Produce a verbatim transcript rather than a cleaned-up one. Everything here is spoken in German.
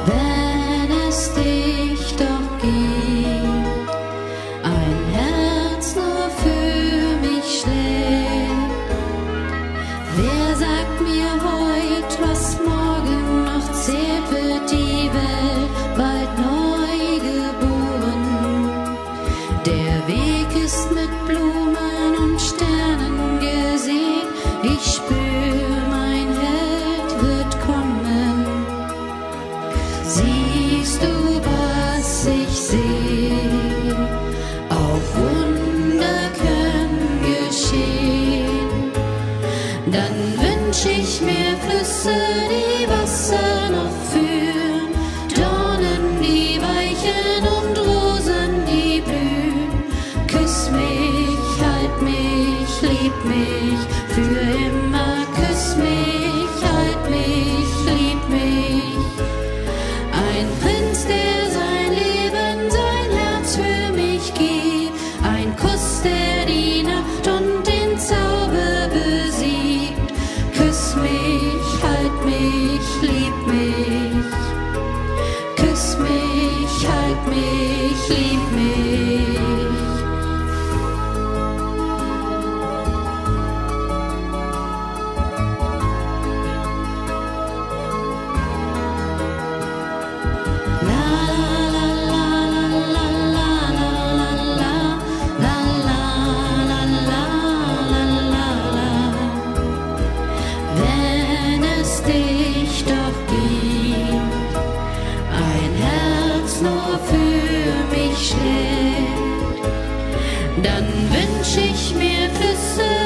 wenn es dich doch gibt, ein Herz nur für mich schlägt. Wer sagt mir heut, was morgen noch zählt, wird die Welt bald neu geboren. Der Weg ist mit Blumen und Sternen gesehen, ich spür, mein Held wird kommen. Siehst du, was ich seh? Auch Wunder können geschehen. Dann wünsch ich mir Flüsse, die Wasser noch führen, Dornen, die weichen und Rosen, die blühen. Küss mich, halt mich, lieb mich für immer. Küss mich, halt mich, lieb mich. Ein Prinz, der sein Leben, sein Herz für mich gibt. Ein Kuss, der die Nacht und den Zauber besiegt. Küss mich, halt mich, lieb mich. Küss mich, halt mich, lieb mich. Wenn es dich doch gibt, ein Herz nur für mich schlägt, dann wünsch ich mir Flüsse,